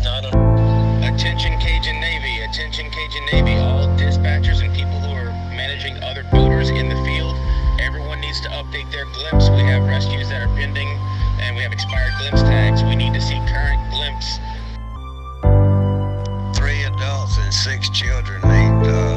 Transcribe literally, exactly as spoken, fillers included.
I don't. Attention Cajun Navy, attention Cajun Navy, all dispatchers and people who are managing other boaters in the field, everyone needs to update their glimpse. We have rescues that are pending, and we have expired glimpse tags. We need to see current glimpse. Three adults and six children need uh,